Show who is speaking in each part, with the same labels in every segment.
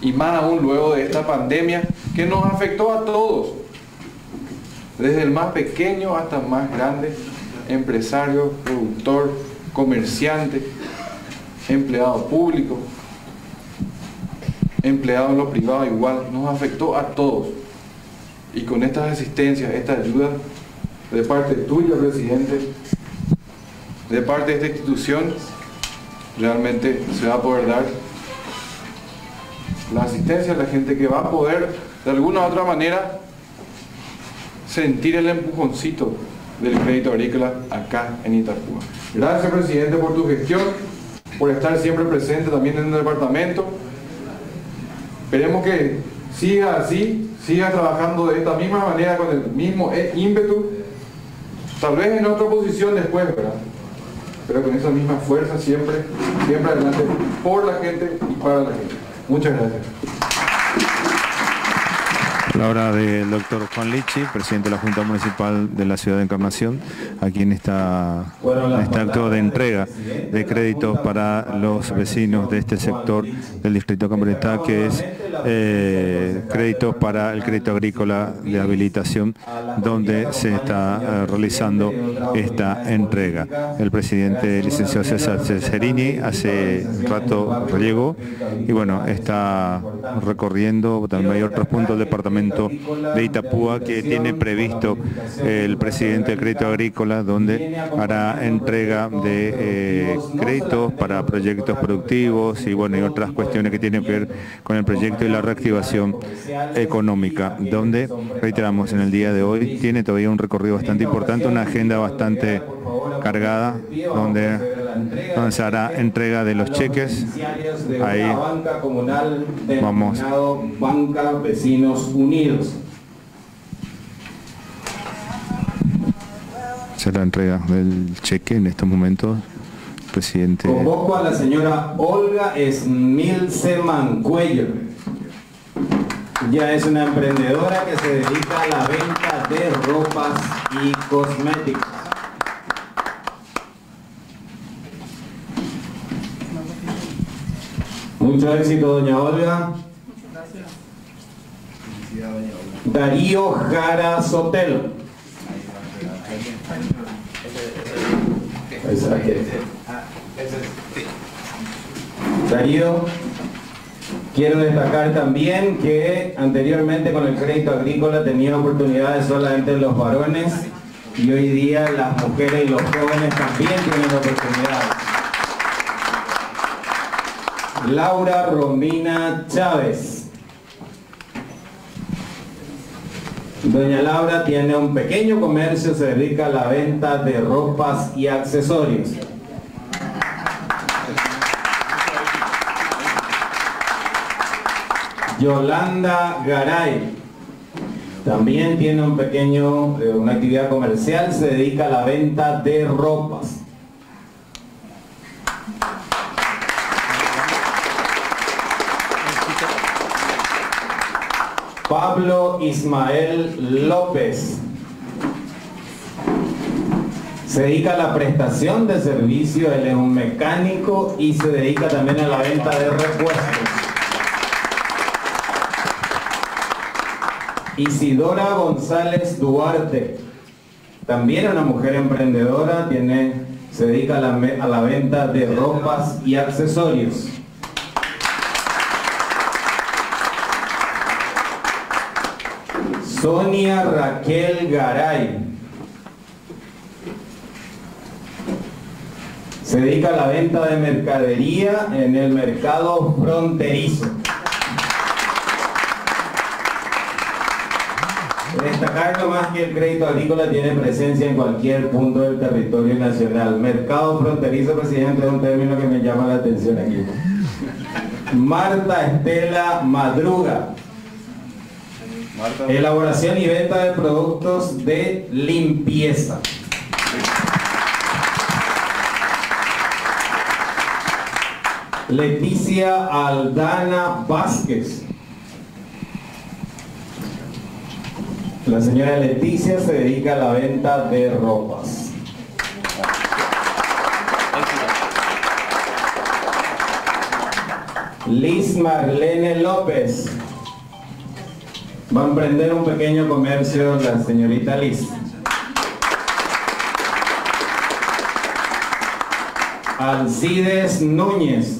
Speaker 1: y más aún luego de esta pandemia que nos afectó a todos, desde el más pequeño hasta el más grande, empresario, productor, comerciante, empleado público, empleado en lo privado igual, nos afectó a todos. Y con estas asistencias, esta ayuda de parte tuya, presidente, de parte de esta institución, realmente se va a poder dar la asistencia a la gente que va a poder de alguna u otra manera sentir el empujoncito del crédito agrícola acá en Itapúa. Gracias, presidente, por tu gestión, por estar siempre presente también en el departamento. Esperemos que siga así, siga trabajando de esta misma manera, con el mismo ímpetu, tal vez en otra posición después, ¿verdad? Pero con esa misma fuerza siempre adelante, por la gente y para la gente. Muchas gracias.
Speaker 2: Palabra del doctor Juan Lichi, presidente de la Junta Municipal de la Ciudad de Encarnación, aquí en este acto de entrega de créditos para los vecinos de este sector del distrito de Cambaretá, que es créditos para el crédito agrícola de habilitación, donde se está realizando esta entrega. El presidente licenciado César Cesarini hace un rato llegó y bueno, está recorriendo también hay otros puntos del departamento de Itapúa que tiene previsto el presidente del crédito agrícola, donde hará entrega de créditos para proyectos productivos y bueno, y otras cuestiones que tienen que ver con el proyecto y la reactivación económica, donde, reiteramos, en el día de hoy tiene todavía un recorrido bastante importante, una agenda bastante cargada, donde se hará entrega de los cheques. Ahí vamos.
Speaker 3: Banca Vecinos Unidos.
Speaker 2: Se la entrega del cheque en estos momentos, presidente.
Speaker 3: Convoco a la señora Olga Esmilce Mancuello. Ella es una emprendedora que se dedica a la venta de ropas y cosméticos. Mucho éxito, doña Olga.
Speaker 4: Gracias.
Speaker 3: Darío Jara Sotelo. Darío, quiero destacar también que anteriormente con el crédito agrícola tenía oportunidades solamente los varones y hoy día las mujeres y los jóvenes también tienen oportunidades. Laura Romina Chávez. Doña Laura tiene un pequeño comercio, se dedica a la venta de ropas y accesorios. Yolanda Garay también tiene una actividad comercial, se dedica a la venta de ropas. Pablo Ismael López se dedica a la prestación de servicio, él es un mecánico y se dedica también a la venta de repuestos. Isidora González Duarte, también una mujer emprendedora, se dedica a la venta de ropas y accesorios. Sonia Raquel Garay se dedica a la venta de mercadería en el mercado fronterizo. Destacar nomás que el crédito agrícola tiene presencia en cualquier punto del territorio nacional. Mercado fronterizo, presidente, es un término que me llama la atención aquí. Marta Estela Madruga. Elaboración y venta de productos de limpieza. Leticia Aldana Vázquez. La señora Leticia se dedica a la venta de ropas. Liz Marlene López. Va a emprender un pequeño comercio la señorita Liz. Alcides Núñez.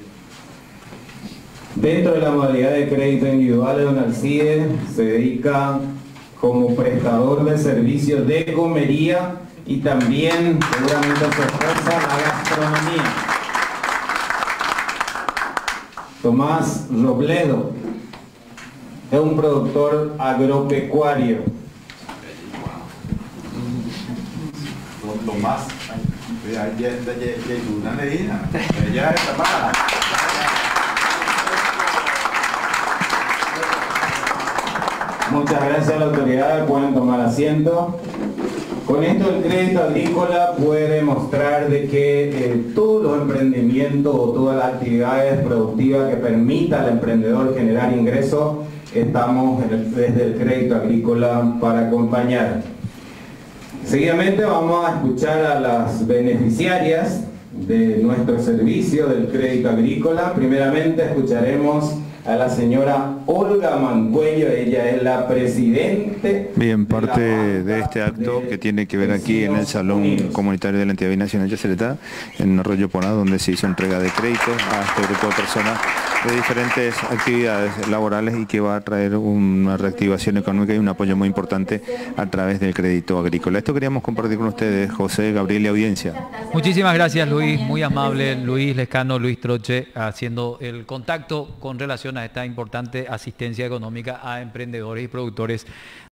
Speaker 3: Dentro de la modalidad de crédito individual, don Alcides se dedica como prestador de servicios de comería y también seguramente se esfuerza en la gastronomía. Tomás Robledo es un productor agropecuario.
Speaker 4: Don Tomás, ya está para.
Speaker 3: Muchas gracias a la autoridad, pueden tomar asiento. Con esto el crédito agrícola puede mostrar de que todos los emprendimientos o todas las actividades productivas que permita al emprendedor generar ingresos, estamos desde el crédito agrícola para acompañar. Seguidamente vamos a escuchar a las beneficiarias de nuestro servicio del crédito agrícola. Primeramente escucharemos a la señora Olga Mancuello, ella es la presidente.
Speaker 2: Bien, parte de este acto que tiene que ver aquí en el Salón Comunitario de la Entidad Binacional Yacyretá, en Arroyo Porá, donde se hizo entrega de créditos a este grupo de personas de diferentes actividades laborales y que va a traer una reactivación económica y un apoyo muy importante a través del crédito agrícola. Esto queríamos compartir con ustedes, José, Gabriel y audiencia.
Speaker 5: Muchísimas gracias, Luis, muy amable, Luis Lescano, Luis Troche, haciendo el contacto con relación a esta importante asistencia económica a emprendedores y productores